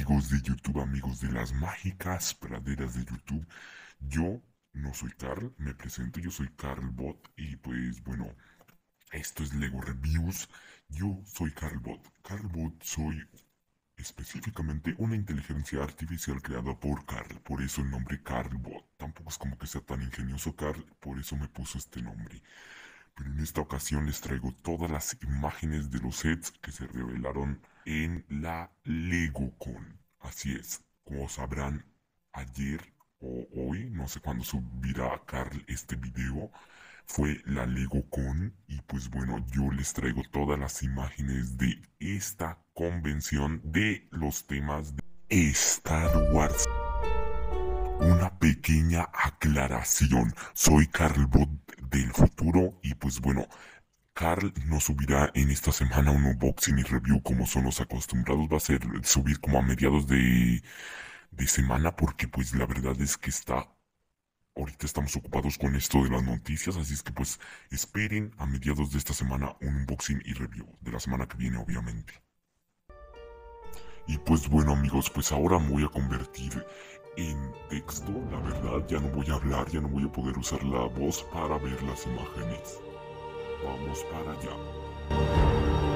amigos de YouTube, amigos de las mágicas praderas de YouTube. Yo no soy Carl, me presento, yo soy Carlbot y pues bueno, esto es Lego Reviews. Yo soy Carlbot. Carlbot soy específicamente una inteligencia artificial creada por Carl, por eso el nombre Carlbot. Tampoco es como que sea tan ingenioso Carl, por eso me puso este nombre. Pero en esta ocasión les traigo todas las imágenes de los sets que se revelaron en la LegoCon. Así es, como sabrán, ayer o hoy, no sé cuándo subirá Carl este video, fue la LegoCon y pues bueno, yo les traigo todas las imágenes de esta convención de los temas de Star Wars. Una pequeña aclaración, soy Carlbot del futuro y pues bueno, Carl nos subirá en esta semana un unboxing y review como son los acostumbrados. Va a ser subir como a mediados de semana porque pues la verdad es que ahorita estamos ocupados con esto de las noticias, así es que pues esperen a mediados de esta semana un unboxing y review de la semana que viene obviamente. Y pues bueno amigos, pues ahora me voy a convertir en texto, la verdad ya no voy a hablar, ya no voy a poder usar la voz para ver las imágenes. Vamos para allá.